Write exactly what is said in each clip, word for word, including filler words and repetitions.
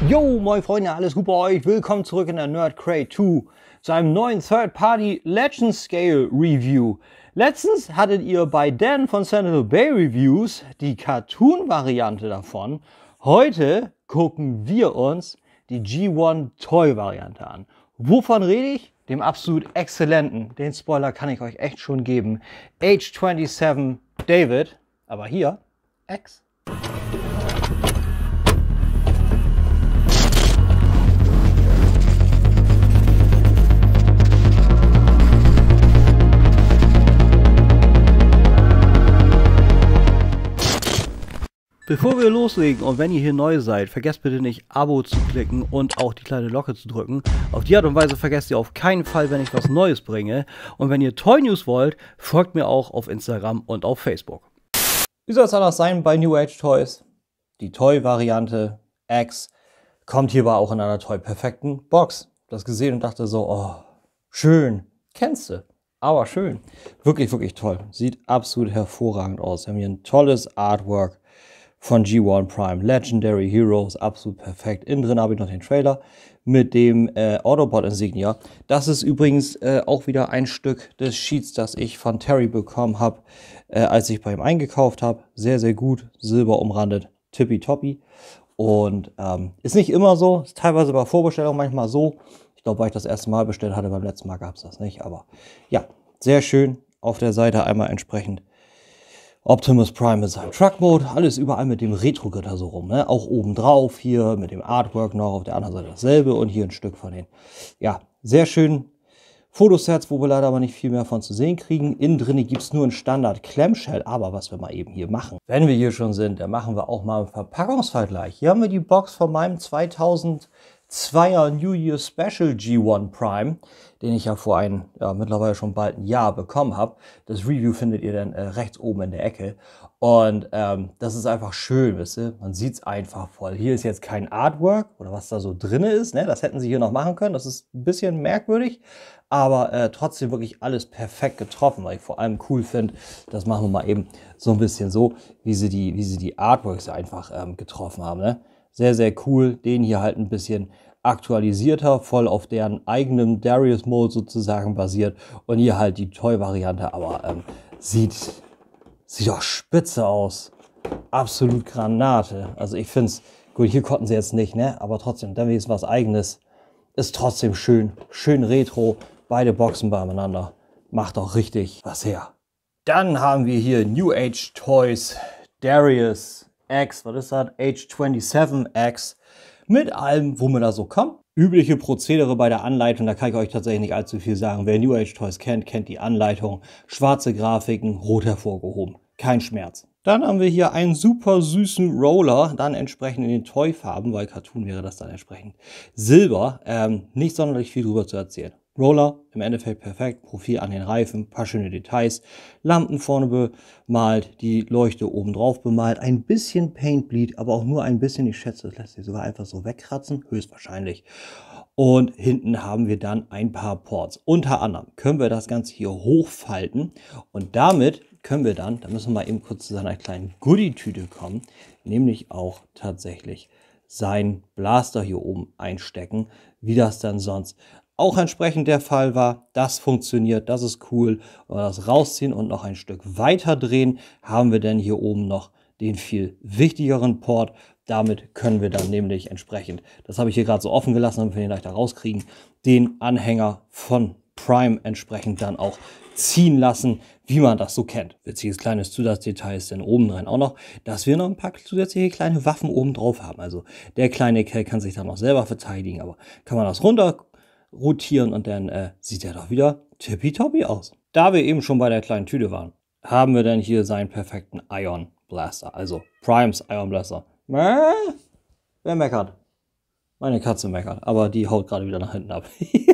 Yo, moin Freunde, alles gut bei euch? Willkommen zurück in der Nerd Crate zwei zu einem neuen Third-Party Legend Scale Review. Letztens hattet ihr bei Dan von Sentinel Bay Reviews die Cartoon-Variante davon. Heute gucken wir uns die G eins Toy-Variante an. Wovon rede ich? Dem absolut exzellenten, den Spoiler kann ich euch echt schon geben, Age siebenundzwanzig David, aber hier X. Bevor wir loslegen und wenn ihr hier neu seid, vergesst bitte nicht Abo zu klicken und auch die kleine Glocke zu drücken. Auf die Art und Weise vergesst ihr auf keinen Fall, wenn ich was Neues bringe. Und wenn ihr Toy News wollt, folgt mir auch auf Instagram und auf Facebook. Wie soll es anders sein bei New Age Toys? Die Toy-Variante X kommt hierbei auch in einer Toy-perfekten Box. Das gesehen und dachte so, oh, schön, kennst du, aber schön. Wirklich, wirklich toll. Sieht absolut hervorragend aus. Wir haben hier ein tolles Artwork von G eins Prime, Legendary Heroes, absolut perfekt. Innen drin habe ich noch den Trailer mit dem äh, Autobot Insignia. Das ist übrigens äh, auch wieder ein Stück des Sheets, das ich von Terry bekommen habe, äh, als ich bei ihm eingekauft habe. Sehr, sehr gut, silber umrandet, tippitoppi. Und ähm, ist nicht immer so, ist teilweise bei Vorbestellung manchmal so. Ich glaube, weil ich das erste Mal bestellt hatte, beim letzten Mal gab es das nicht. Aber ja, sehr schön. Auf der Seite einmal entsprechend Optimus Prime mit seinem Truck-Mode, alles überall mit dem Retro-Gitter so rum, ne? Auch oben drauf hier mit dem Artwork noch, auf der anderen Seite dasselbe und hier ein Stück von den, ja, sehr schönen Fotosets, wo wir leider aber nicht viel mehr von zu sehen kriegen. Innen drin gibt es nur ein Standard Clamshell, aber was wir mal eben hier machen, wenn wir hier schon sind, dann machen wir auch mal einen Verpackungsvergleich. Hier haben wir die Box von meinem zweitausendzweier New Year Special G eins Prime, den ich ja vor ein, ja, mittlerweile schon bald ein Jahr bekommen habe. Das Review findet ihr dann äh, rechts oben in der Ecke. Und ähm, das ist einfach schön, wisst ihr? Man sieht es einfach voll. Hier ist jetzt kein Artwork oder was da so drin ist, ne? Das hätten sie hier noch machen können. Das ist ein bisschen merkwürdig, aber äh, trotzdem wirklich alles perfekt getroffen, weil ich vor allem cool finde, das machen wir mal eben so ein bisschen so, wie sie die, wie sie die Artworks einfach ähm, getroffen haben, ne? Sehr, sehr cool. Den hier halt ein bisschen aktualisierter, voll auf deren eigenem Darius-Mode sozusagen basiert. Und hier halt die Toy-Variante, aber ähm, sieht, sieht doch spitze aus. Absolut Granate. Also ich finde es, gut, hier konnten sie jetzt nicht, ne? Aber trotzdem, dann ist was Eigenes. Ist trotzdem schön, schön retro. Beide Boxen beieinander. Macht auch richtig was her. Dann haben wir hier New Age Toys Darius X, was ist das? Age siebenundzwanzig X. Mit allem, wo man da so kommt. Übliche Prozedere bei der Anleitung, da kann ich euch tatsächlich nicht allzu viel sagen. Wer New Age Toys kennt, kennt die Anleitung. Schwarze Grafiken, rot hervorgehoben. Kein Schmerz. Dann haben wir hier einen super süßen Roller, dann entsprechend in den Toy-Farben, weil Cartoon wäre das dann entsprechend Silber. Ähm, nicht sonderlich viel drüber zu erzählen. Roller, im Endeffekt perfekt, Profil an den Reifen, paar schöne Details, Lampen vorne bemalt, die Leuchte oben drauf bemalt, ein bisschen Paintbleed, aber auch nur ein bisschen, ich schätze, das lässt sich sogar einfach so wegkratzen, höchstwahrscheinlich. Und hinten haben wir dann ein paar Ports. Unter anderem können wir das Ganze hier hochfalten und damit können wir dann, da müssen wir mal eben kurz zu seiner kleinen Goodie-Tüte kommen, nämlich auch tatsächlich seinen Blaster hier oben einstecken, wie das dann sonst auch entsprechend der Fall war. Das funktioniert, das ist cool. Und das rausziehen und noch ein Stück weiter drehen, haben wir dann hier oben noch den viel wichtigeren Port. Damit können wir dann nämlich entsprechend, das habe ich hier gerade so offen gelassen, damit wir den leichter rauskriegen, den Anhänger von Prime entsprechend dann auch ziehen lassen, wie man das so kennt. Witziges kleines Zusatzdetail ist dann oben dran auch noch, dass wir noch ein paar zusätzliche kleine Waffen oben drauf haben. Also der kleine Kerl kann sich dann noch selber verteidigen, aber kann man das runter rotieren und dann äh, sieht er doch wieder tippitoppi aus. Da wir eben schon bei der kleinen Tüte waren, haben wir dann hier seinen perfekten Ion Blaster, also Primes Ion Blaster. Mäh? Wer meckert? Meine Katze meckert, aber die haut gerade wieder nach hinten ab.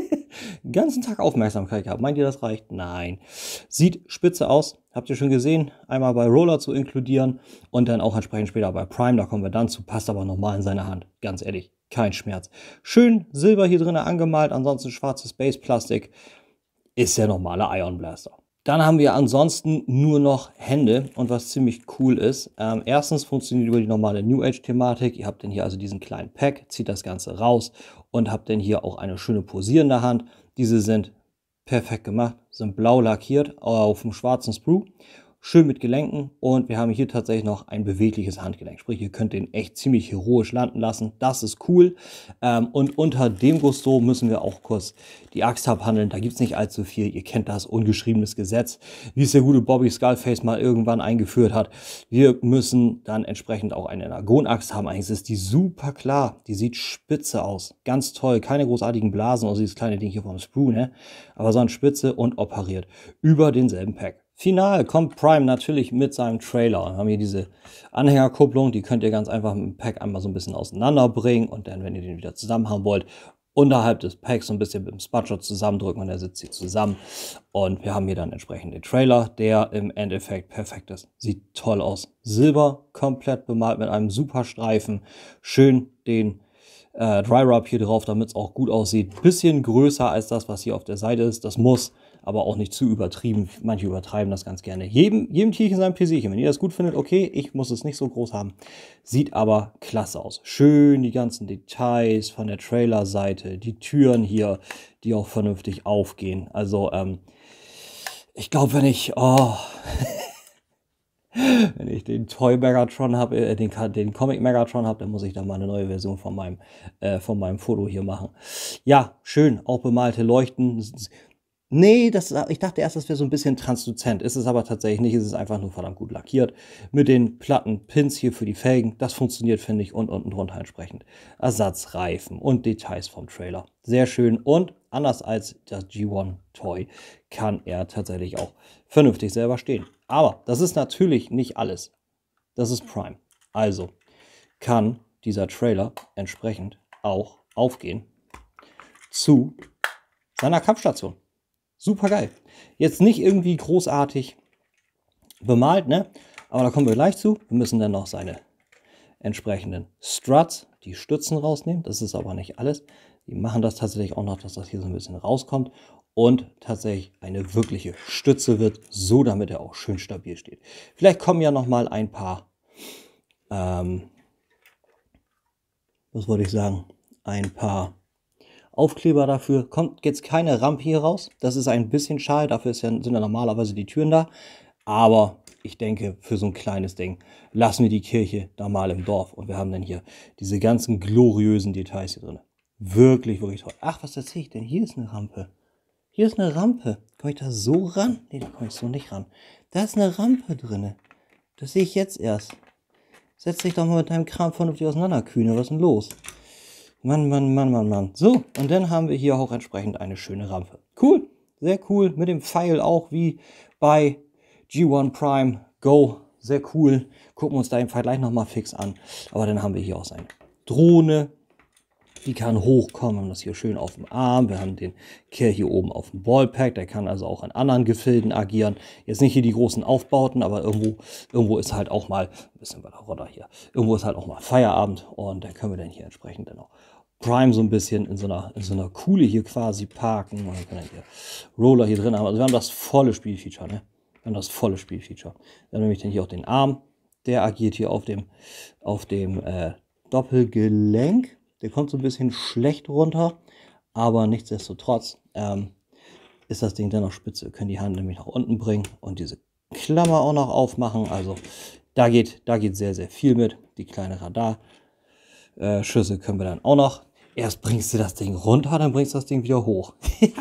Den ganzen Tag Aufmerksamkeit gehabt. Meint ihr, das reicht? Nein. Sieht spitze aus. Habt ihr schon gesehen? Einmal bei Roller zu inkludieren und dann auch entsprechend später bei Prime. Da kommen wir dann zu. Passt aber normal in seine Hand. Ganz ehrlich, kein Schmerz. Schön Silber hier drin angemalt. Ansonsten schwarzes Base-Plastik. Ist der normale Ion Blaster. Dann haben wir ansonsten nur noch Hände und was ziemlich cool ist. Ähm, erstens funktioniert über die normale New Age-Thematik. Ihr habt dann hier also diesen kleinen Pack, zieht das Ganze raus und habt dann hier auch eine schöne posierende Hand. Diese sind perfekt gemacht, sind blau lackiert auf dem schwarzen Sprue. Schön mit Gelenken und wir haben hier tatsächlich noch ein bewegliches Handgelenk. Sprich, ihr könnt den echt ziemlich heroisch landen lassen. Das ist cool. Ähm, und unter dem Gusto müssen wir auch kurz die Axt abhandeln. Da gibt es nicht allzu viel. Ihr kennt das, ungeschriebenes Gesetz, wie es der gute Bobby Skullface mal irgendwann eingeführt hat. Wir müssen dann entsprechend auch eine Energon-Axt haben. Eigentlich ist die super klar. Die sieht spitze aus. Ganz toll. Keine großartigen Blasen, außer dieses kleine Ding hier vom Sprue, ne? Aber so eine Spitze und operiert über denselben Pack. Final kommt Prime natürlich mit seinem Trailer. Wir haben hier diese Anhängerkupplung, die könnt ihr ganz einfach mit dem Pack einmal so ein bisschen auseinanderbringen und dann, wenn ihr den wieder zusammen haben wollt, unterhalb des Packs so ein bisschen mit dem Spudshot zusammendrücken und der sitzt hier zusammen. Und wir haben hier dann entsprechend den Trailer, der im Endeffekt perfekt ist. Sieht toll aus. Silber, komplett bemalt mit einem super Streifen. Schön den äh, Dry Rub hier drauf, damit es auch gut aussieht. Bisschen größer als das, was hier auf der Seite ist. Das muss, aber auch nicht zu übertrieben. Manche übertreiben das ganz gerne. Jedem, jedem Tierchen sein Pläsierchen. Wenn ihr das gut findet, okay, ich muss es nicht so groß haben. Sieht aber klasse aus. Schön die ganzen Details von der Trailer-Seite. Die Türen hier, die auch vernünftig aufgehen. Also, ähm, ich glaube, wenn ich, oh, wenn ich den Toy Megatron habe, äh, den, den Comic Megatron habe, dann muss ich da mal eine neue Version von meinem, äh, von meinem Foto hier machen. Ja, schön, auch bemalte Leuchten. Nee, das, ich dachte erst, das wäre so ein bisschen transluzent. Ist es aber tatsächlich nicht. Es ist einfach nur verdammt gut lackiert. Mit den platten Pins hier für die Felgen. Das funktioniert, finde ich. Und unten drunter entsprechend Ersatzreifen und Details vom Trailer. Sehr schön. Und anders als das G eins Toy kann er tatsächlich auch vernünftig selber stehen. Aber das ist natürlich nicht alles. Das ist Prime. Also kann dieser Trailer entsprechend auch aufgehen zu seiner Kampfstation. Super geil. Jetzt nicht irgendwie großartig bemalt, ne? Aber da kommen wir gleich zu. Wir müssen dann noch seine entsprechenden Struts, die Stützen rausnehmen. Das ist aber nicht alles. Die machen das tatsächlich auch noch, dass das hier so ein bisschen rauskommt. Und tatsächlich eine wirkliche Stütze wird, so damit er auch schön stabil steht. Vielleicht kommen ja noch mal ein paar, ähm, was wollte ich sagen, ein paar Aufkleber dafür. Kommt jetzt keine Rampe hier raus. Das ist ein bisschen schade. Dafür ist ja, sind ja normalerweise die Türen da. Aber ich denke, für so ein kleines Ding lassen wir die Kirche da mal im Dorf. Und wir haben dann hier diese ganzen gloriösen Details hier drin. Wirklich, wirklich toll. Ach, was erzähle ich denn? Hier ist eine Rampe. Hier ist eine Rampe. Komme ich da so ran? Nee, da komme ich so nicht ran. Da ist eine Rampe drin. Das sehe ich jetzt erst. Setz dich doch mal mit deinem Kram vernünftig auseinander, Kühne. Was ist denn los? Mann, Mann, Mann, Mann, Mann. So, und dann haben wir hier auch entsprechend eine schöne Rampe. Cool, sehr cool. Mit dem Pfeil auch wie bei G eins Prime Go. Sehr cool. Gucken wir uns da im Vergleich nochmal fix an. Aber dann haben wir hier auch seine Drohne. Die kann hochkommen. Wir haben das hier schön auf dem Arm. Wir haben den Kerl hier oben auf dem Ballpack. Der kann also auch in anderen Gefilden agieren. Jetzt nicht hier die großen Aufbauten, aber irgendwo, irgendwo ist halt auch mal, ein bisschen weiter runter hier, irgendwo ist halt auch mal Feierabend. Und da können wir dann hier entsprechend dann auch Prime so ein bisschen in so einer, in so einer Kuhle hier quasi parken. Und dann können wir hier Roller hier drin haben. Also wir haben das volle Spielfeature, ne? Wir haben das volle Spielfeature. Dann nehme ich dann hier auch den Arm. Der agiert hier auf dem, auf dem äh, Doppelgelenk. Der kommt so ein bisschen schlecht runter, aber nichtsdestotrotz ähm, ist das Ding dennoch spitze. Wir können die Hand nämlich nach unten bringen und diese Klammer auch noch aufmachen. Also da geht, da geht sehr, sehr viel mit. Die kleine Radarschüssel äh, können wir dann auch noch. Erst bringst du das Ding runter, dann bringst du das Ding wieder hoch.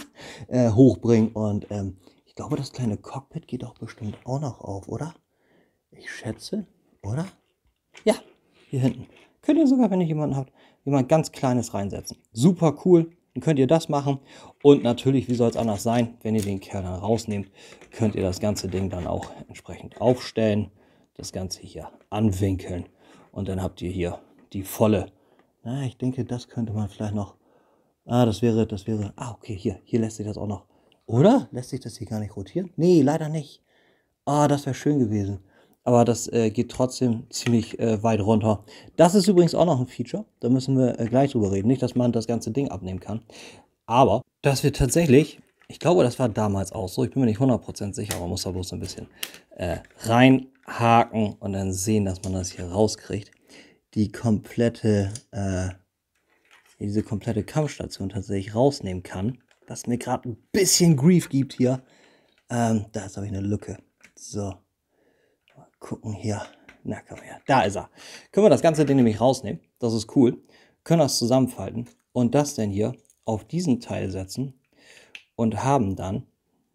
äh, hochbringen und ähm, ich glaube, das kleine Cockpit geht doch bestimmt auch noch auf, oder? Ich schätze, oder? Ja, hier hinten. Könnt ihr sogar, wenn ihr jemanden habt, jemand ganz Kleines reinsetzen. Super cool. Dann könnt ihr das machen. Und natürlich, wie soll es anders sein, wenn ihr den Kerl dann rausnehmt, könnt ihr das ganze Ding dann auch entsprechend aufstellen. Das Ganze hier anwinkeln. Und dann habt ihr hier die volle. Na, ich denke, das könnte man vielleicht noch. Ah, das wäre, das wäre. Ah, okay, hier. Hier lässt sich das auch noch. Oder? Lässt sich das hier gar nicht rotieren? Nee, leider nicht. Ah, das wäre schön gewesen. Aber das äh, geht trotzdem ziemlich äh, weit runter. Das ist übrigens auch noch ein Feature. Da müssen wir äh, gleich drüber reden. Nicht, dass man das ganze Ding abnehmen kann. Aber, dass wir tatsächlich Ich glaube, das war damals auch so. Ich bin mir nicht hundert Prozent sicher, aber man muss da bloß ein bisschen äh, reinhaken und dann sehen, dass man das hier rauskriegt. Die komplette, äh, diese komplette Kampfstation tatsächlich rausnehmen kann. Was mir gerade ein bisschen Grief gibt hier. Ähm, da ist, habe ich eine Lücke. So, mal gucken hier. Na, komm her. Da ist er. Können wir das ganze Ding nämlich rausnehmen. Das ist cool. Können das zusammenfalten und das dann hier auf diesen Teil setzen und haben dann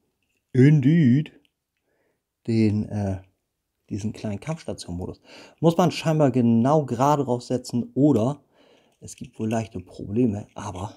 indeed den, äh, diesen kleinen Kampfstation-Modus. Muss man scheinbar genau gerade draufsetzen oder es gibt wohl leichte Probleme, aber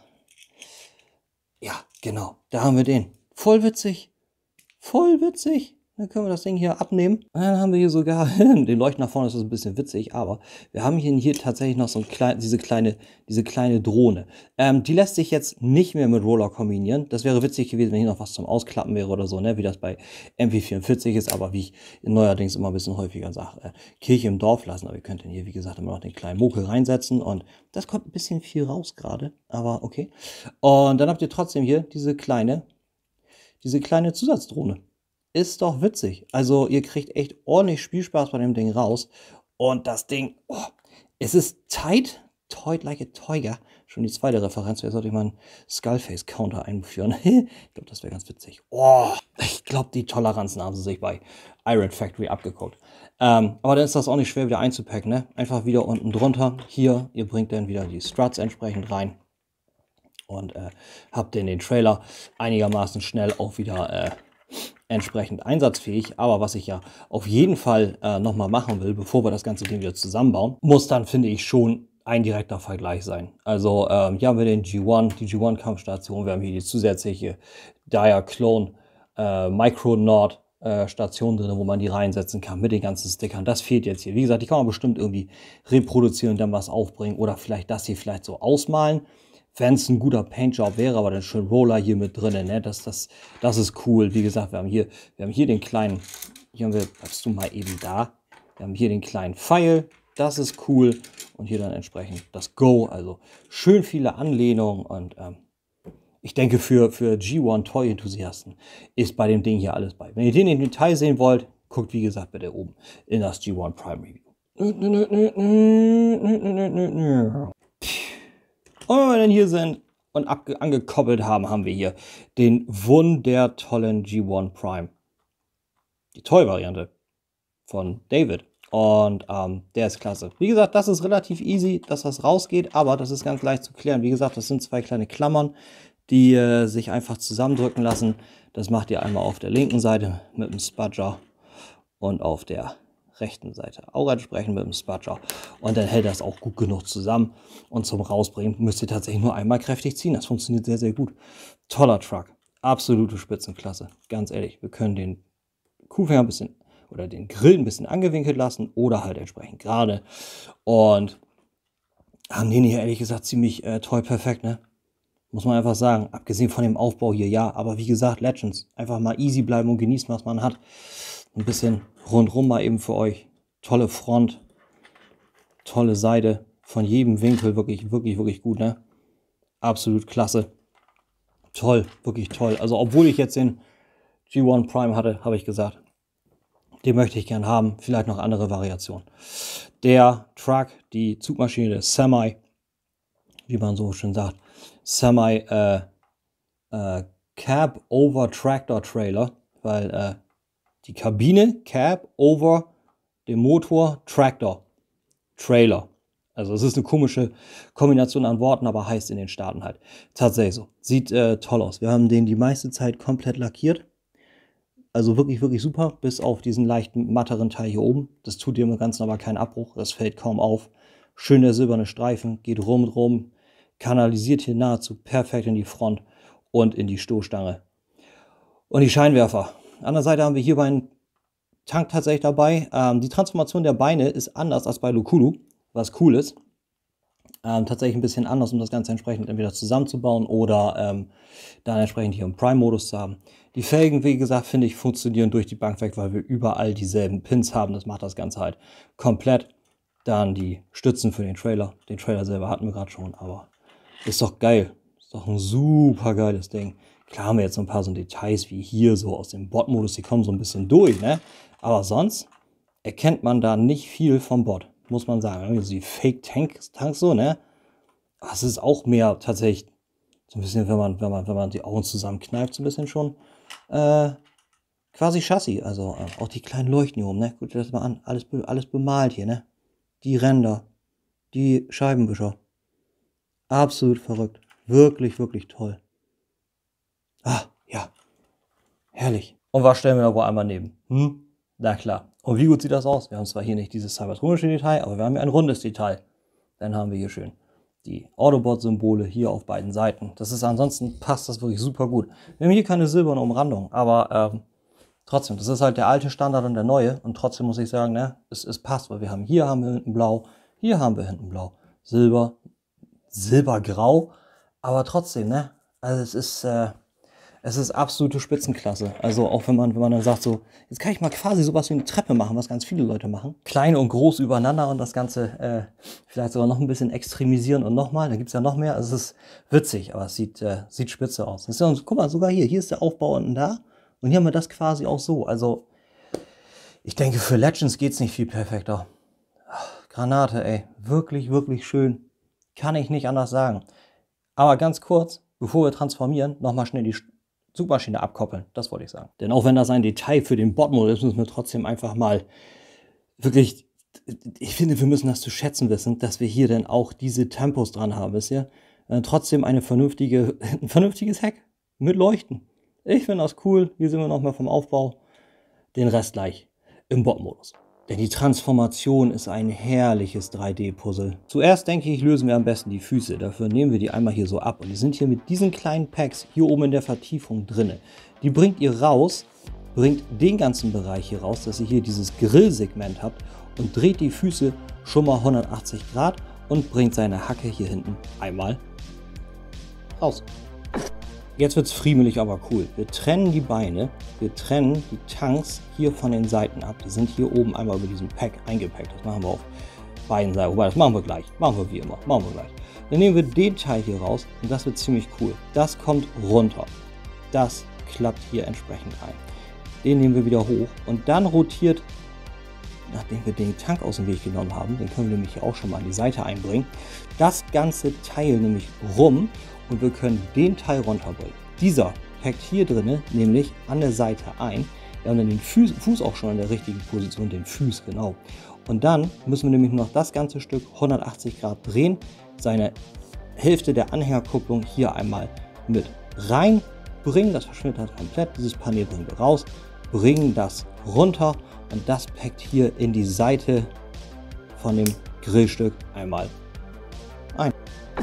ja, genau, da haben wir den. Voll witzig, voll witzig. Dann können wir das Ding hier abnehmen. Und dann haben wir hier sogar, den Leuchten nach vorne ist das ein bisschen witzig, aber wir haben hier, hier tatsächlich noch so ein klein, diese, kleine, diese kleine Drohne. Ähm, die lässt sich jetzt nicht mehr mit Roller kombinieren. Das wäre witzig gewesen, wenn hier noch was zum Ausklappen wäre oder so, ne? Wie das bei M P vierundvierzig ist, aber wie ich neuerdings immer ein bisschen häufiger sage, äh, Kirche im Dorf lassen. Aber ihr könnt dann hier, wie gesagt, immer noch den kleinen Mokel reinsetzen und das kommt ein bisschen viel raus gerade, aber okay. Und dann habt ihr trotzdem hier diese kleine, diese kleine Zusatzdrohne. Ist doch witzig. Also ihr kriegt echt ordentlich Spielspaß bei dem Ding raus. Und das Ding, oh, es ist tight, toy like a toiger. Schon die zweite Referenz. Jetzt sollte ich mal einen Skullface-Counter einführen. Ich glaube, das wäre ganz witzig. Oh, ich glaube, die Toleranzen haben sie sich bei Iron Factory abgeguckt. Ähm, aber dann ist das auch nicht schwer wieder einzupacken. Ne? Einfach wieder unten drunter. Hier, ihr bringt dann wieder die Struts entsprechend rein. Und äh, habt den, den Trailer einigermaßen schnell auch wieder äh, entsprechend einsatzfähig. Aber was ich ja auf jeden Fall äh, nochmal machen will, bevor wir das ganze Ding wieder zusammenbauen, muss dann, finde ich, schon ein direkter Vergleich sein. Also ähm, hier haben wir den G eins, die G eins Kampfstation, wir haben hier die zusätzliche Diaclone äh, Micronaut äh, Station drin, wo man die reinsetzen kann mit den ganzen Stickern. Das fehlt jetzt hier. Wie gesagt, die kann man bestimmt irgendwie reproduzieren und dann was aufbringen oder vielleicht das hier vielleicht so ausmalen. Wenn es ein guter Paintjob wäre, aber dann schön Roller hier mit drin, ne? Das, das, das ist cool. Wie gesagt, wir haben hier, wir haben hier den kleinen, hier haben wir, bleibst du mal eben da. Wir haben hier den kleinen Pfeil, das ist cool. Und hier dann entsprechend das Go, also schön viele Anlehnungen. Und ähm, ich denke, für, für G eins Toy-Enthusiasten ist bei dem Ding hier alles bei. Wenn ihr den im Detail sehen wollt, guckt wie gesagt bitte oben in das G eins Prime Review. Und wenn wir dann hier sind und angekoppelt haben, haben wir hier den wundertollen G eins Prime. Die Toy-Variante von David. Und ähm, der ist klasse. Wie gesagt, das ist relativ easy, dass das rausgeht, aber das ist ganz leicht zu klären. Wie gesagt, das sind zwei kleine Klammern, die äh, sich einfach zusammendrücken lassen. Das macht ihr einmal auf der linken Seite mit dem Spudger und auf der rechten Seite auch entsprechend mit dem Spudger. Und dann hält das auch gut genug zusammen. Und zum Rausbringen müsst ihr tatsächlich nur einmal kräftig ziehen. Das funktioniert sehr, sehr gut. Toller Truck. Absolute Spitzenklasse. Ganz ehrlich, wir können den Kuhfänger ein bisschen oder den Grill ein bisschen angewinkelt lassen oder halt entsprechend gerade. Und haben den hier ehrlich gesagt ziemlich äh, toll perfekt, ne? Muss man einfach sagen. Abgesehen von dem Aufbau hier, ja. Aber wie gesagt, Legends. Einfach mal easy bleiben und genießen, was man hat. Ein bisschen rundrum mal eben für euch. Tolle Front. Tolle Seite. Von jedem Winkel wirklich, wirklich, wirklich gut, ne? Absolut klasse. Toll, wirklich toll. Also obwohl ich jetzt den G eins Prime hatte, habe ich gesagt, den möchte ich gern haben. Vielleicht noch andere Variationen. Der Truck, die Zugmaschine, der Semi, wie man so schön sagt, Semi äh, äh, Cab over Tractor Trailer, weil äh, die Kabine Cab over dem Motor Tractor Trailer. Also es ist eine komische Kombination an Worten, aber heißt in den Staaten halt tatsächlich so. Sieht äh, toll aus. Wir haben den die meiste Zeit komplett lackiert. Also wirklich, wirklich super, bis auf diesen leichten, matteren Teil hier oben. Das tut dem Ganzen aber keinen Abbruch, das fällt kaum auf. Schön der silberne Streifen, geht rum und rum, kanalisiert hier nahezu perfekt in die Front und in die Stoßstange. Und die Scheinwerfer. An der Seite haben wir hier einen Tank tatsächlich dabei. Ähm, die Transformation der Beine ist anders als bei Lukulu, was cool ist. Ähm, tatsächlich ein bisschen anders, um das Ganze entsprechend entweder zusammenzubauen oder ähm, dann entsprechend hier im Prime-Modus zu haben. Die Felgen, wie gesagt, finde ich, funktionieren durch die Bank weg, weil wir überall dieselben Pins haben. Das macht das Ganze halt komplett. Dann die Stützen für den Trailer. Den Trailer selber hatten wir gerade schon, aber ist doch geil. Ist doch ein super geiles Ding. Klar haben wir jetzt so ein paar so Details wie hier so aus dem Bot-Modus, die kommen so ein bisschen durch, ne? Aber sonst erkennt man da nicht viel vom Bot, muss man sagen. Also die Fake-Tanks Tanks so, ne? Aber es ist auch mehr tatsächlich so ein bisschen, wenn man, wenn man, wenn man die Augen zusammenkneift, so ein bisschen schon äh, quasi Chassis. Also äh, auch die kleinen Leuchten hier oben, ne? Guckt euch das mal an. Alles, alles bemalt hier, ne? Die Ränder, die Scheibenwischer. Absolut verrückt. Wirklich, wirklich toll. Ah, ja. Herrlich. Und was stellen wir da wohl einmal neben? Hm? Na klar. Und wie gut sieht das aus? Wir haben zwar hier nicht dieses cybertronische Detail, aber wir haben hier ein rundes Detail. Dann haben wir hier schön die Autobot-Symbole hier auf beiden Seiten. Das ist ansonsten, passt das wirklich super gut. Wir haben hier keine silberne Umrandung, aber ähm, trotzdem, das ist halt der alte Standard und der neue. Und trotzdem muss ich sagen, ne, es, es passt, weil wir haben hier haben wir hinten blau, hier haben wir hinten blau, Silber, Silbergrau, aber trotzdem, ne, also es ist, äh, es ist absolute Spitzenklasse. Also auch wenn man, wenn man dann sagt so, jetzt kann ich mal quasi sowas wie eine Treppe machen, was ganz viele Leute machen. Klein und groß übereinander und das Ganze äh, vielleicht sogar noch ein bisschen extremisieren und nochmal, da gibt es ja noch mehr. Also es ist witzig, aber es sieht, äh, sieht spitze aus. Das ist ja, guck mal, sogar hier, hier ist der Aufbau unten da und hier haben wir das quasi auch so. Also ich denke, für Legends geht es nicht viel perfekter. Ach, Granate, ey, wirklich, wirklich schön. Kann ich nicht anders sagen. Aber ganz kurz, bevor wir transformieren, nochmal schnell die Zugmaschine abkoppeln. Das wollte ich sagen. Denn auch wenn das ein Detail für den Bot-Modus ist, müssen wir trotzdem einfach mal wirklich, ich finde, wir müssen das zu schätzen wissen, dass wir hier dann auch diese Tempos dran haben, wisst ihr? Äh, trotzdem eine vernünftige, ein vernünftiges Heck mit Leuchten. Ich finde das cool. Hier sind wir nochmal vom Aufbau. Den Rest gleich im Bot-Modus. Denn die Transformation ist ein herrliches drei D-Puzzle. Zuerst denke ich, lösen wir am besten die Füße. Dafür nehmen wir die einmal hier so ab. Und die sind hier mit diesen kleinen Packs hier oben in der Vertiefung drin. Die bringt ihr raus, bringt den ganzen Bereich hier raus, dass ihr hier dieses Grillsegment habt und dreht die Füße schon mal hundertachtzig Grad und bringt seine Hacke hier hinten einmal raus. Jetzt wird es friemelig, aber cool. Wir trennen die Beine, wir trennen die Tanks hier von den Seiten ab. Die sind hier oben einmal über diesen Pack eingepackt. Das machen wir auf beiden Seiten. Wobei, das machen wir gleich. Machen wir wie immer. Machen wir gleich. Dann nehmen wir den Teil hier raus und das wird ziemlich cool. Das kommt runter. Das klappt hier entsprechend ein. Den nehmen wir wieder hoch und dann rotiert, nachdem wir den Tank aus dem Weg genommen haben, den können wir nämlich hier auch schon mal an die Seite einbringen, das ganze Teil nämlich rum. Und wir können den Teil runterbringen. Dieser packt hier drin nämlich an der Seite ein. Wir haben dann den Fuß, Fuß auch schon in der richtigen Position, den Fuß genau. Und dann müssen wir nämlich noch das ganze Stück hundertachtzig Grad drehen, seine Hälfte der Anhängerkupplung hier einmal mit reinbringen. Das verschwindet halt komplett. Dieses Panel bringen wir raus, bringen das runter und das packt hier in die Seite von dem Grillstück einmal ein.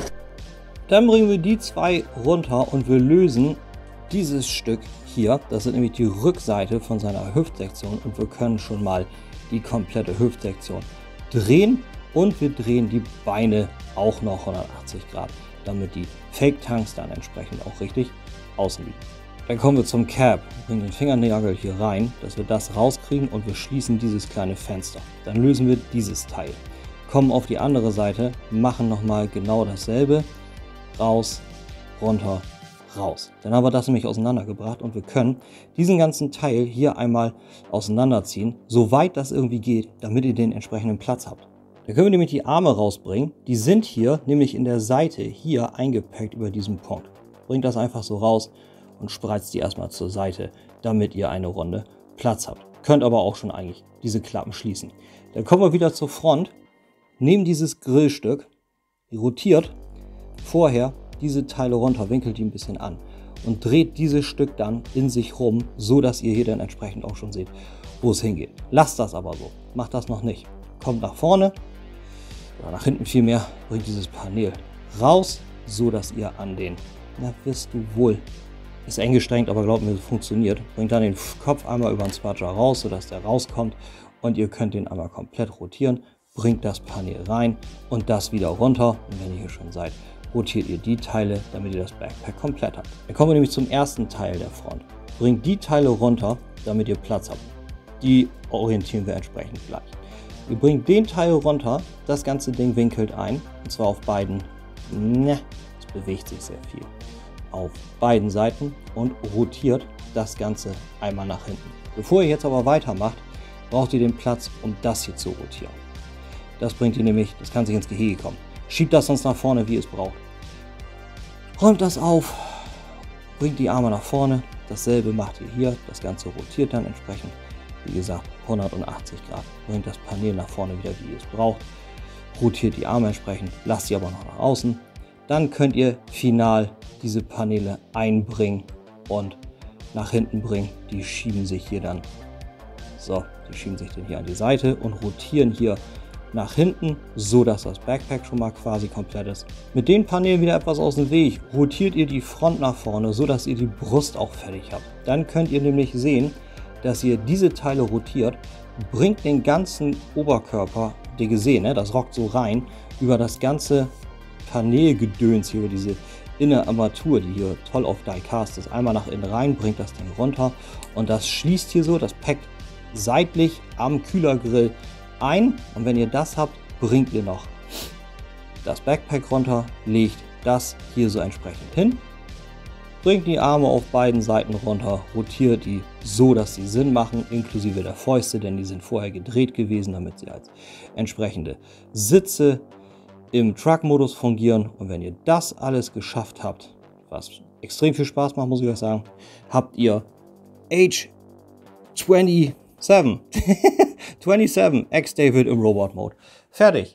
Dann bringen wir die zwei runter und wir lösen dieses Stück hier. Das ist nämlich die Rückseite von seiner Hüftsektion und wir können schon mal die komplette Hüftsektion drehen und wir drehen die Beine auch noch hundertachtzig Grad, damit die Fake-Tanks dann entsprechend auch richtig außen liegen. Dann kommen wir zum Cap, bringen den Fingernagel hier rein, dass wir das rauskriegen und wir schließen dieses kleine Fenster. Dann lösen wir dieses Teil, kommen auf die andere Seite, machen nochmal genau dasselbe. Raus, runter, raus. Dann haben wir das nämlich auseinandergebracht und wir können diesen ganzen Teil hier einmal auseinanderziehen, soweit das irgendwie geht, damit ihr den entsprechenden Platz habt. Dann können wir nämlich die Arme rausbringen. Die sind hier nämlich in der Seite hier eingepackt über diesen Punkt. Bringt das einfach so raus und spreizt die erstmal zur Seite, damit ihr eine Runde Platz habt. Könnt aber auch schon eigentlich diese Klappen schließen. Dann kommen wir wieder zur Front, nehmen dieses Grillstück, rotiert vorher diese Teile runter, winkelt die ein bisschen an und dreht dieses Stück dann in sich rum, so dass ihr hier dann entsprechend auch schon seht, wo es hingeht. Lasst das aber so, macht das noch nicht. Kommt nach vorne oder nach hinten vielmehr, bringt dieses Panel raus, so dass ihr an den, na wirst du wohl, ist eng gestrengt, aber glaubt mir, es funktioniert. Bringt dann den Kopf einmal über den Spudger raus, sodass der rauskommt und ihr könnt den einmal komplett rotieren, bringt das Panel rein und das wieder runter und wenn ihr hier schon seid, rotiert ihr die Teile, damit ihr das Backpack komplett habt. Dann kommen wir nämlich zum ersten Teil der Front. Bringt die Teile runter, damit ihr Platz habt. Die orientieren wir entsprechend gleich. Ihr bringt den Teil runter, das ganze Ding winkelt ein, und zwar auf beiden. Ne, es bewegt sich sehr viel. auf beiden Seiten und rotiert das Ganze einmal nach hinten. Bevor ihr jetzt aber weitermacht, braucht ihr den Platz, um das hier zu rotieren. Das bringt ihr nämlich, das kann sich ins Gehege kommen. Schiebt das sonst nach vorne, wie ihr es braucht. Räumt das auf, bringt die Arme nach vorne. Dasselbe macht ihr hier. Das Ganze rotiert dann entsprechend, wie gesagt, hundertachtzig Grad. Bringt das Panel nach vorne wieder, wie ihr es braucht. Rotiert die Arme entsprechend, lasst sie aber noch nach außen. Dann könnt ihr final diese Paneele einbringen und nach hinten bringen. Die schieben sich hier dann, so, die schieben sich dann hier an die Seite und rotieren hier nach hinten, so dass das Backpack schon mal quasi komplett ist. Mit den Paneelen wieder etwas aus dem Weg, rotiert ihr die Front nach vorne, so dass ihr die Brust auch fertig habt. Dann könnt ihr nämlich sehen, dass ihr diese Teile rotiert, bringt den ganzen Oberkörper, habt ihr gesehen, ne? Das rockt so rein, über das ganze Paneelgedöns hier, über diese innere Armatur, die hier toll auf Die-Cast ist, einmal nach innen rein, bringt das Ding runter und das schließt hier so, das packt seitlich am Kühlergrill ein und wenn ihr das habt, bringt ihr noch das Backpack runter, legt das hier so entsprechend hin, bringt die Arme auf beiden Seiten runter, rotiert die so, dass sie Sinn machen, inklusive der Fäuste, denn die sind vorher gedreht gewesen, damit sie als entsprechende Sitze im Truck-Modus fungieren. Und wenn ihr das alles geschafft habt, was extrem viel Spaß macht, muss ich euch sagen, habt ihr Age siebenundzwanzig siebenundzwanzig X-David im Robot-Mode. Fertig.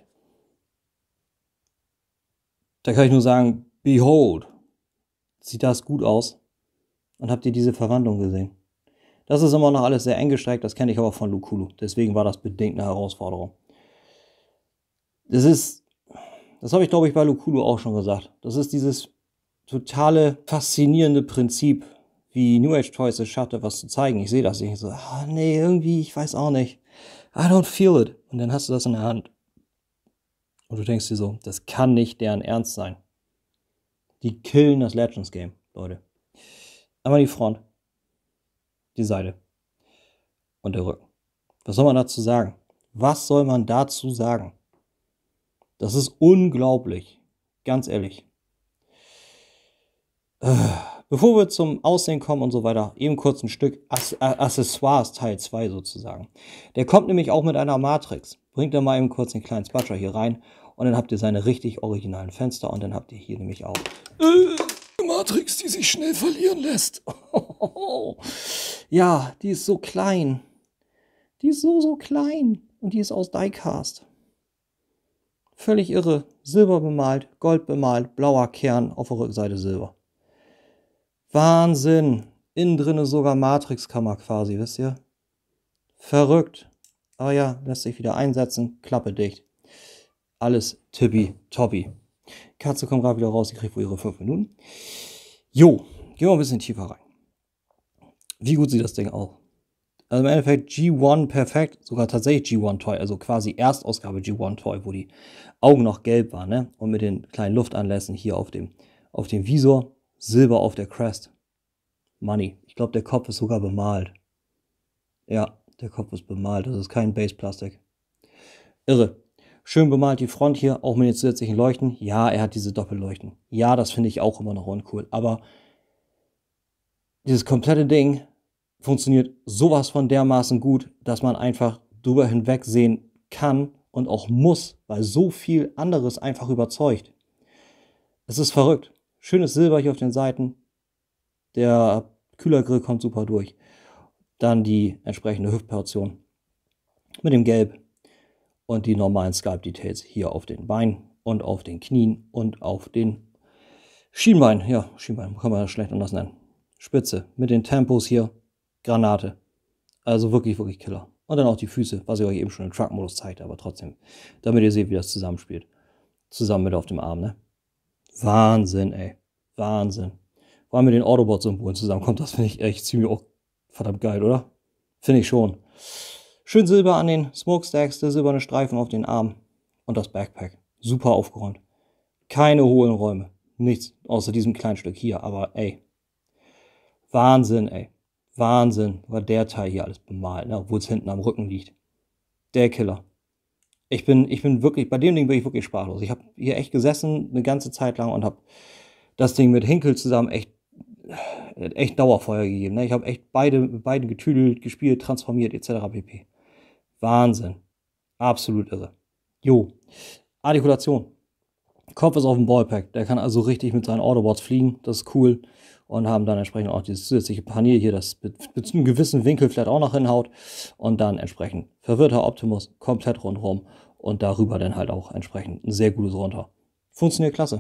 Da kann ich nur sagen, behold, sieht das gut aus. Und habt ihr diese Verwandlung gesehen? Das ist immer noch alles sehr eng gestreckt, das kenne ich aber von Luculu. Deswegen war das bedingt eine Herausforderung. Das ist, das habe ich glaube ich bei Luculu auch schon gesagt. Das ist dieses totale faszinierende Prinzip, wie New Age Toys es schafft, etwas zu zeigen. Ich sehe das nicht so, ah nee, irgendwie, ich weiß auch nicht. I don't feel it. Und dann hast du das in der Hand. Und du denkst dir so, das kann nicht deren Ernst sein. Die killen das Legends Game, Leute. Einmal die Front, die Seite und der Rücken. Was soll man dazu sagen? Was soll man dazu sagen? Das ist unglaublich. Ganz ehrlich. Bevor wir zum Aussehen kommen und so weiter, eben kurz ein Stück Accessoires Teil zwei sozusagen. Der kommt nämlich auch mit einer Matrix. Bringt da mal eben kurz den kleinen Spatscher hier rein und dann habt ihr seine richtig originalen Fenster und dann habt ihr hier nämlich auch äh, Matrix, die sich schnell verlieren lässt. Ja, die ist so klein. Die ist so, so klein und die ist aus Die-Cast. Völlig irre. Silber bemalt, Gold bemalt, blauer Kern, auf der Rückseite Silber. Wahnsinn. Innen drin sogar Matrixkammer quasi, wisst ihr? Verrückt. Aber ja, lässt sich wieder einsetzen, Klappe dicht. Alles tippi-toppi. Katze kommt gerade wieder raus, die kriegt wohl ihre fünf Minuten. Jo, gehen wir ein bisschen tiefer rein. Wie gut sieht das Ding aus? Also im Endeffekt G eins perfekt, sogar tatsächlich G eins Toy, also quasi Erstausgabe G eins Toy, wo die Augen noch gelb waren, ne? Und mit den kleinen Luftanlässen hier auf dem, auf dem Visor, Silber auf der Crest. Money. Ich glaube, der Kopf ist sogar bemalt. Ja, der Kopf ist bemalt, das ist kein Base-Plastik. Irre. Schön bemalt die Front hier, auch mit den zusätzlichen Leuchten. Ja, er hat diese Doppelleuchten. Ja, das finde ich auch immer noch uncool. Aber dieses komplette Ding funktioniert sowas von dermaßen gut, dass man einfach drüber hinweg sehen kann und auch muss, weil so viel anderes einfach überzeugt. Es ist verrückt. Schönes Silber hier auf den Seiten. Der Kühlergrill kommt super durch. Dann die entsprechende Hüftportion mit dem Gelb und die normalen Sculpt-Details hier auf den Beinen und auf den Knien und auf den Schienbein. Ja, Schienbein kann man das schlecht anders nennen. Spitze mit den Tempos hier. Granate. Also wirklich, wirklich Killer. Und dann auch die Füße, was ich euch eben schon im Truck-Modus zeigte, aber trotzdem, damit ihr seht, wie das zusammenspielt. Zusammen mit auf dem Arm, ne? Wahnsinn, ey. Wahnsinn. Vor allem mit den Autobot-Symbolen zusammenkommt, das finde ich echt ziemlich auch verdammt geil, oder? Finde ich schon. Schön Silber an den Smokestacks, der silberne Streifen auf den Armen und das Backpack. Super aufgeräumt. Keine hohlen Räume. Nichts außer diesem kleinen Stück hier, aber ey. Wahnsinn, ey. Wahnsinn, war der Teil hier alles bemalt, ne, obwohl es hinten am Rücken liegt. Der Killer. Ich bin, ich bin wirklich, bei dem Ding bin ich wirklich sprachlos. Ich habe hier echt gesessen eine ganze Zeit lang und habe das Ding mit Hinkel zusammen echt, echt Dauerfeuer gegeben. Ne? Ich habe echt beide, beide getüdelt, gespielt, transformiert et cetera pp. Wahnsinn. Absolut irre. Jo. Artikulation. Kopf ist auf dem Ballpack. Der kann also richtig mit seinen Autobots fliegen. Das ist cool. Und haben dann entsprechend auch dieses zusätzliche Panier hier, das mit, mit einem gewissen Winkel vielleicht auch noch hinhaut. Und dann entsprechend verwirrter Optimus komplett rundherum. Und darüber dann halt auch entsprechend ein sehr gutes runter. Funktioniert klasse.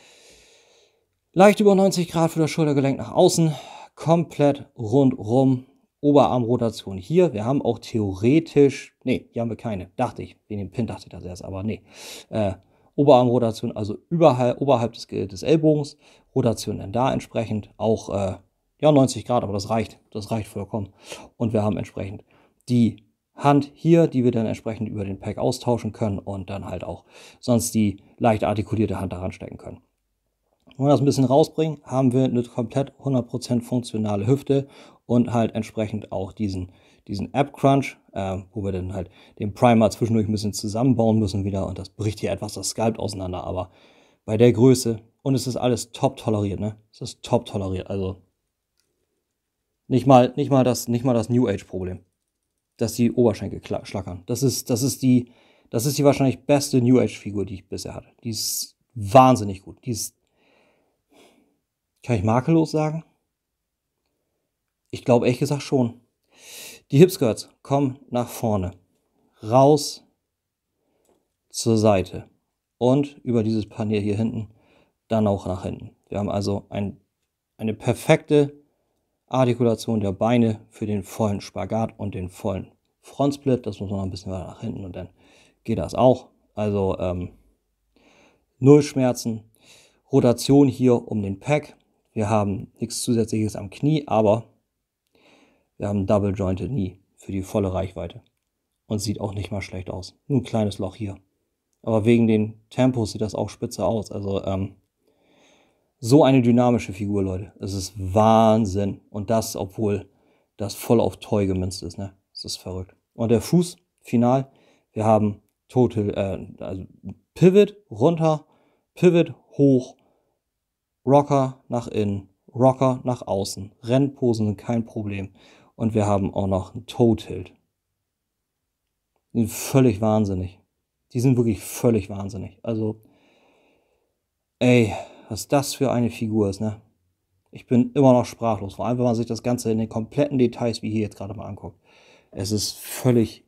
Leicht über neunzig Grad für das Schultergelenk nach außen. Komplett rundrum. Oberarmrotation hier. Wir haben auch theoretisch, nee, hier haben wir keine. Dachte ich. Wegen dem Pin dachte ich das erst, aber nee. Äh, Oberarmrotation, also überhalb, oberhalb des, des Ellbogens. Rotation dann da entsprechend auch äh, ja, neunzig Grad, aber das reicht. Das reicht vollkommen. Und wir haben entsprechend die Hand hier, die wir dann entsprechend über den Pack austauschen können und dann halt auch sonst die leicht artikulierte Hand daran stecken können. Wenn wir das ein bisschen rausbringen, haben wir eine komplett hundert Prozent funktionale Hüfte und halt entsprechend auch diesen, diesen Ab-Crunch, äh, wo wir dann halt den Primer zwischendurch ein bisschen zusammenbauen müssen wieder und das bricht hier etwas das Skalp auseinander, aber bei der Größe und es ist alles top toleriert, ne? Es ist top toleriert, also nicht mal, nicht mal das, nicht mal das New Age Problem, dass die Oberschenkel schlackern. Das ist, das ist die, das ist die wahrscheinlich beste New Age Figur, die ich bisher hatte. Die ist wahnsinnig gut. Die ist, kann ich makellos sagen? Ich glaube ehrlich gesagt schon. Die Hipskirts kommen nach vorne, raus zur Seite und über dieses Panier hier hinten dann auch nach hinten. Wir haben also ein, eine perfekte Artikulation der Beine für den vollen Spagat und den vollen Frontsplit. Das muss man noch ein bisschen weiter nach hinten und dann geht das auch. Also ähm, null Schmerzen. Rotation hier um den Pack. Wir haben nichts Zusätzliches am Knie, aber wir haben Double Jointed Knee für die volle Reichweite. Und sieht auch nicht mal schlecht aus. Nur ein kleines Loch hier. Aber wegen den Tempos sieht das auch spitze aus. Also ähm, so eine dynamische Figur, Leute. Es ist Wahnsinn. Und das, obwohl das voll auf Toy gemünzt ist. Ne? Das ist verrückt. Und der Fuß, final. Wir haben Total, äh, also Pivot runter, Pivot hoch, Rocker nach innen, Rocker nach außen. Rennposen sind kein Problem. Und wir haben auch noch einen Toe-Tilt. Die sind völlig wahnsinnig. Die sind wirklich völlig wahnsinnig. Also, ey, was das für eine Figur ist, ne? Ich bin immer noch sprachlos. Vor allem, wenn man sich das Ganze in den kompletten Details wie hier jetzt gerade mal anguckt. Es ist völlig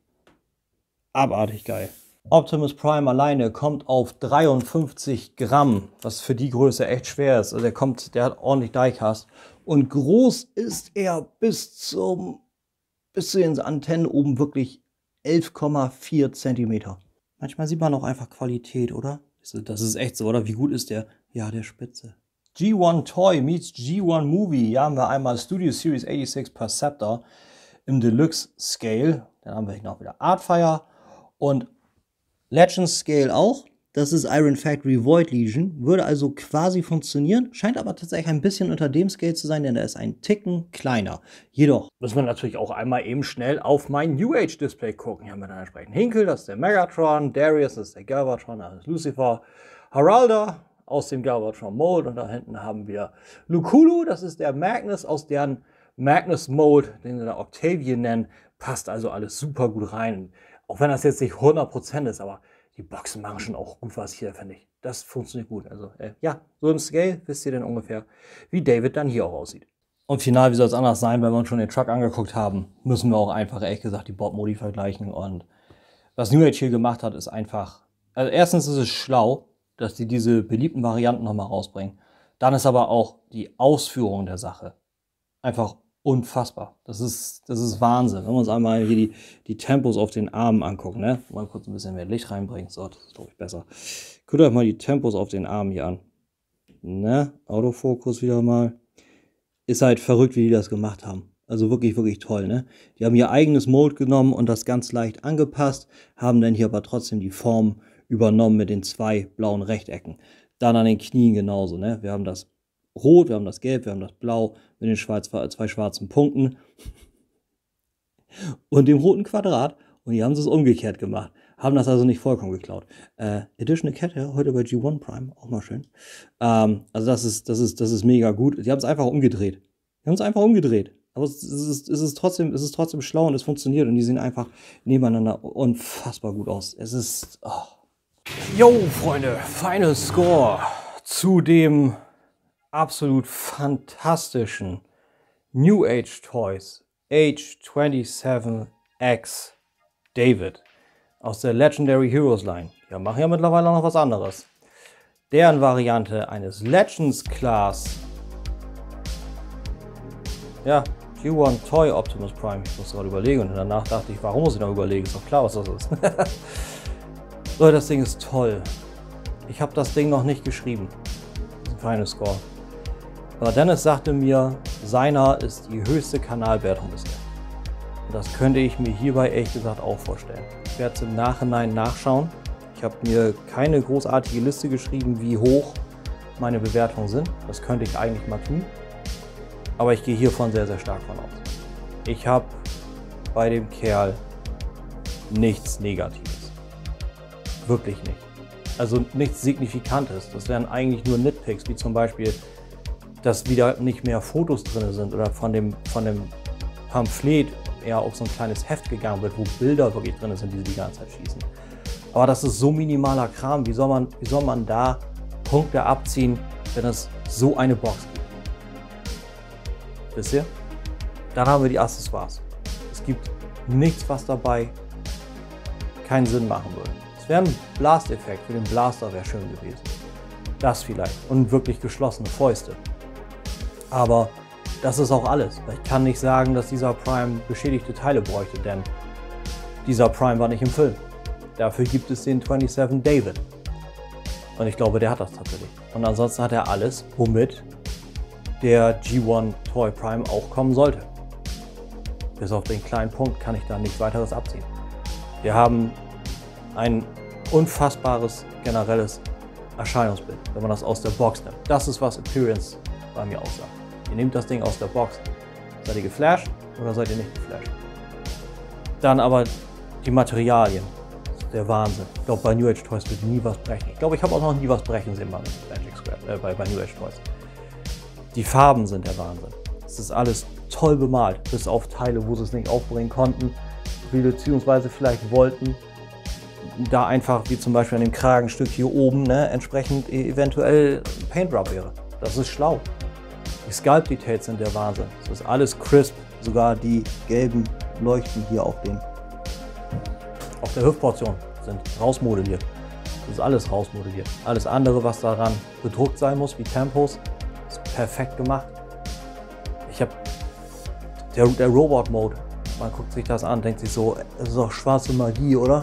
abartig geil. Optimus Prime alleine kommt auf dreiundfünfzig Gramm, was für die Größe echt schwer ist. Also der kommt, der hat ordentlich Diecast. Und groß ist er bis zum, bis zu den Antennen oben wirklich elf Komma vier Zentimeter. Manchmal sieht man auch einfach Qualität, oder? Das ist echt so, oder? Wie gut ist der? Ja, der Spitze. G eins Toy meets G eins Movie. Hier haben wir einmal Studio Series sechsundachtzig Perceptor im Deluxe Scale. Dann haben wir hier noch wieder Artfire und Legends Scale auch. Das ist Iron Factory Void Legion. Würde also quasi funktionieren. Scheint aber tatsächlich ein bisschen unter dem Scale zu sein, denn der ist ein Ticken kleiner. Jedoch müssen wir natürlich auch einmal eben schnell auf mein New Age Display gucken. Hier haben wir dann entsprechend Hinkel, das ist der Megatron. Darius, das ist der Galvatron, das ist Lucifer. Haralda aus dem Galvatron Mold. Und da hinten haben wir Luculu, das ist der Magnus aus deren Magnus Mold, den sie da Octavian nennen. Passt also alles super gut rein. Auch wenn das jetzt nicht hundert Prozent ist, aber die Boxen machen schon auch gut was hier, finde ich. Das funktioniert gut. Also äh, ja, so im Scale wisst ihr denn ungefähr, wie David dann hier auch aussieht. Und final, wie soll es anders sein, wenn wir uns schon den Truck angeguckt haben, müssen wir auch einfach, ehrlich gesagt, die Bob-Modi vergleichen. Und was New Age hier gemacht hat, ist einfach, also erstens ist es schlau, dass die diese beliebten Varianten nochmal rausbringen. Dann ist aber auch die Ausführung der Sache einfach unfassbar. Das ist, das ist Wahnsinn. Wenn wir uns einmal hier die, die Tempos auf den Armen angucken, ne? Mal kurz ein bisschen mehr Licht reinbringen. So, das ist, glaube ich, besser. Guckt euch mal die Tempos auf den Armen hier an. Ne? Autofokus wieder mal. Ist halt verrückt, wie die das gemacht haben. Also wirklich, wirklich toll, ne? Die haben ihr eigenes Mold genommen und das ganz leicht angepasst, haben dann hier aber trotzdem die Form übernommen mit den zwei blauen Rechtecken. Dann an den Knien genauso, ne? Wir haben das Rot, wir haben das Gelb, wir haben das Blau mit den schwarz, zwei schwarzen Punkten und dem roten Quadrat. Und hier haben sie es umgekehrt gemacht. Haben das also nicht vollkommen geklaut. Äh, Additional Kette, heute bei G eins Prime, auch mal schön. Ähm, also das ist, das ist, das ist mega gut. Die haben es einfach umgedreht. Die haben es einfach umgedreht. Aber es ist, es, ist trotzdem, es ist trotzdem schlau und es funktioniert und die sehen einfach nebeneinander unfassbar gut aus. Es ist... Oh. Yo, Freunde, Final Score zu dem absolut fantastischen New Age Toys H siebenundzwanzig X David aus der Legendary Heroes Line. Ja, machen ja mittlerweile noch was anderes. Deren Variante eines Legends Class, ja, G eins Toy Optimus Prime. Ich muss gerade überlegen und danach dachte ich, warum muss ich noch überlegen? Ist doch klar, was das ist. So, das Ding ist toll. Ich habe das Ding noch nicht geschrieben. Final Score. Aber Dennis sagte mir, seiner ist die höchste Kanalwertung bisher. Und das könnte ich mir hierbei ehrlich gesagt auch vorstellen. Ich werde es im Nachhinein nachschauen. Ich habe mir keine großartige Liste geschrieben, wie hoch meine Bewertungen sind. Das könnte ich eigentlich mal tun. Aber ich gehe hiervon sehr, sehr stark von aus. Ich habe bei dem Kerl nichts Negatives. Wirklich nicht. Also nichts Signifikantes. Das wären eigentlich nur Nitpicks, wie zum Beispiel, dass wieder nicht mehr Fotos drin sind oder von dem, von dem Pamphlet eher auf so ein kleines Heft gegangen wird, wo Bilder wirklich drin sind, die sie die ganze Zeit schießen. Aber das ist so minimaler Kram. Wie soll man, wie soll man da Punkte abziehen, wenn es so eine Box gibt? Wisst ihr? Dann haben wir die Accessoires. Es gibt nichts, was dabei keinen Sinn machen würde. Es wäre ein Blast-Effekt für den Blaster, wäre schön gewesen. Das vielleicht. Und wirklich geschlossene Fäuste. Aber das ist auch alles. Ich kann nicht sagen, dass dieser Prime beschädigte Teile bräuchte, denn dieser Prime war nicht im Film. Dafür gibt es den siebenundzwanzig David. Und ich glaube, der hat das tatsächlich. Und ansonsten hat er alles, womit der G eins Toy Prime auch kommen sollte. Bis auf den kleinen Punkt kann ich da nichts weiteres abziehen. Wir haben ein unfassbares generelles Erscheinungsbild, wenn man das aus der Box nimmt. Das ist, was Appearance bei mir aussagt. Ihr nehmt das Ding aus der Box. Seid ihr geflasht oder seid ihr nicht geflasht? Dann aber die Materialien. Das ist der Wahnsinn. Ich glaube, bei New Age Toys wird nie was brechen. Ich glaube, ich habe auch noch nie was brechen sehen bei, Magic Scrap, äh, bei, bei New Age Toys. Die Farben sind der Wahnsinn. Es ist alles toll bemalt, bis auf Teile, wo sie es nicht aufbringen konnten, beziehungsweise vielleicht wollten. Da einfach, wie zum Beispiel an dem Kragenstück hier oben, ne, entsprechend eventuell Paint Rub wäre. Das ist schlau. Die Sculpt Details sind der Wahnsinn. Das ist alles crisp. Sogar die gelben Leuchten hier auf, den, auf der Hüftportion sind rausmodelliert. Das ist alles rausmodelliert. Alles andere, was daran bedruckt sein muss, wie Tempos, ist perfekt gemacht. Ich habe der, der Robot Mode. Man guckt sich das an, denkt sich so, das ist doch schwarze Magie, oder?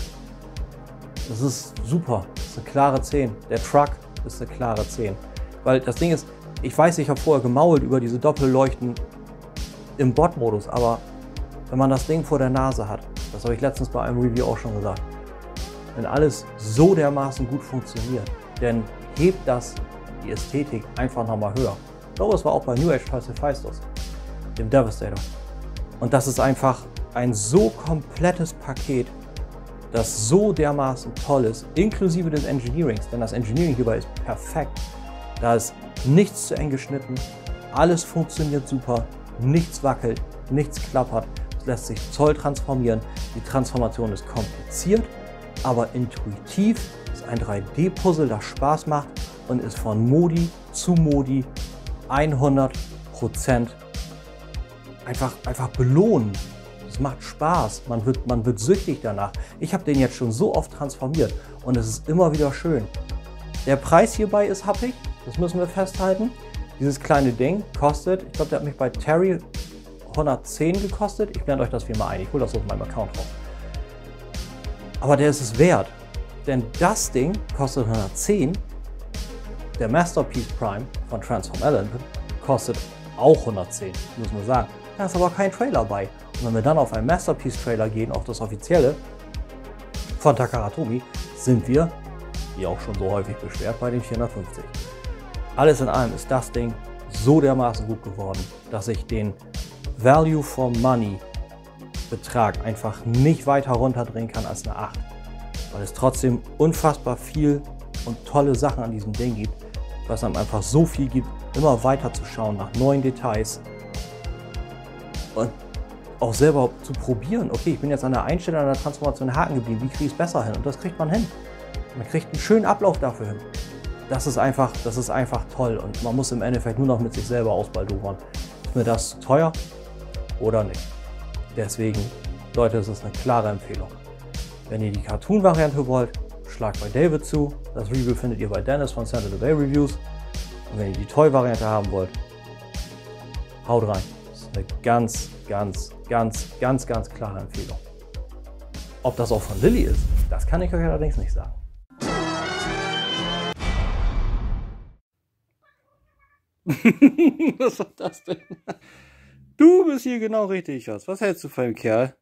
Das ist super. Das ist eine klare zehn. Der Truck ist eine klare zehn. Weil das Ding ist, ich weiß, ich habe vorher gemault über diese Doppelleuchten im Bot-Modus, aber wenn man das Ding vor der Nase hat, das habe ich letztens bei einem Review auch schon gesagt, wenn alles so dermaßen gut funktioniert, dann hebt das die Ästhetik einfach nochmal höher. Ich glaube, es war auch bei New Age Toys Hephaistos, dem Devastator. Und das ist einfach ein so komplettes Paket, das so dermaßen toll ist, inklusive des Engineerings, denn das Engineering hierbei ist perfekt. Da ist nichts zu eng geschnitten, alles funktioniert super, nichts wackelt, nichts klappert, es lässt sich toll transformieren. Die Transformation ist kompliziert, aber intuitiv, ist ein drei D Puzzle, das Spaß macht und ist von Modi zu Modi hundert Prozent einfach, einfach belohnt. Es macht Spaß, man wird, man wird süchtig danach. Ich habe den jetzt schon so oft transformiert und es ist immer wieder schön. Der Preis hierbei ist happig, das müssen wir festhalten. Dieses kleine Ding kostet, ich glaube, der hat mich bei Terry hundertzehn gekostet. Ich blende euch das hier mal ein, ich hole das auf meinem Account raus. Aber der ist es wert, denn das Ding kostet hundertzehn. Der Masterpiece Prime von Transform Element kostet auch hundertzehn, muss man sagen. Da ist aber kein Trailer bei. Und wenn wir dann auf einen Masterpiece Trailer gehen, auf das offizielle von Takara Tomy, sind wir, wie auch schon so häufig beschwert, bei den vierhundertfünfzig. Alles in allem ist das Ding so dermaßen gut geworden, dass ich den Value for Money Betrag einfach nicht weiter runterdrehen kann als eine acht. weil es trotzdem unfassbar viel und tolle Sachen an diesem Ding gibt, was einem einfach so viel gibt, immer weiter zu schauen nach neuen Details und auch selber zu probieren. Okay, ich bin jetzt an der Einstellung an der Transformation Haken geblieben, wie kriege ich es besser hin? Und das kriegt man hin. Man kriegt einen schönen Ablauf dafür hin. Das ist einfach, das ist einfach toll und man muss im Endeffekt nur noch mit sich selber ausbaldowern. Ist mir das zu teuer oder nicht? Deswegen, Leute, es ist eine klare Empfehlung. Wenn ihr die Cartoon-Variante wollt, schlagt bei David zu. Das Review findet ihr bei Dennis von Santa Bay Reviews. Und wenn ihr die Toy-Variante haben wollt, haut rein. Das ist eine ganz, ganz, ganz, ganz, ganz klare Empfehlung. Ob das auch von Lilly ist, das kann ich euch allerdings nicht sagen. Was war das denn? Du bist hier genau richtig, Schatz. Was hältst du von dem Kerl?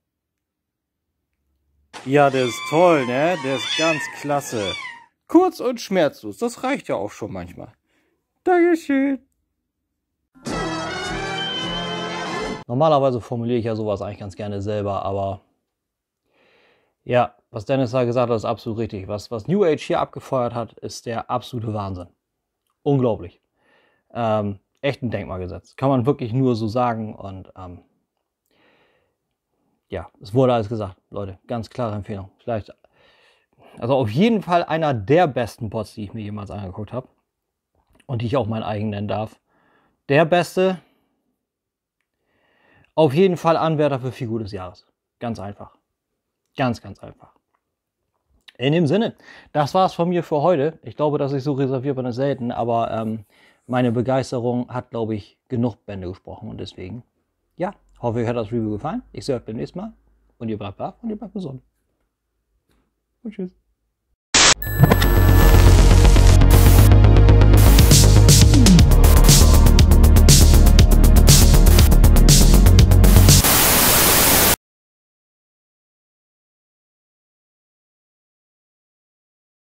Ja, der ist toll, ne? Der ist ganz klasse. Kurz und schmerzlos. Das reicht ja auch schon manchmal. Dankeschön. Normalerweise formuliere ich ja sowas eigentlich ganz gerne selber, aber ja, was Dennis da gesagt hat, ist absolut richtig. Was, was New Age hier abgefeuert hat, ist der absolute Wahnsinn. Unglaublich. Ähm, echt ein Denkmal gesetzt. Kann man wirklich nur so sagen. Und ähm, ja, es wurde alles gesagt, Leute. Ganz klare Empfehlung. Vielleicht, also auf jeden Fall einer der besten Bots, die ich mir jemals angeguckt habe. Und die ich auch mein eigen nennen darf. Der beste, auf jeden Fall Anwärter für Figur des Jahres. Ganz einfach. Ganz, ganz einfach. In dem Sinne, das war's von mir für heute. Ich glaube, dass ich so reserviert bin, ist selten, aber ähm, meine Begeisterung hat, glaube ich, genug Bände gesprochen und deswegen, ja, hoffe, euch hat das Review gefallen. Ich sehe euch beim nächsten Mal und ihr bleibt brav und ihr bleibt gesund. Und tschüss.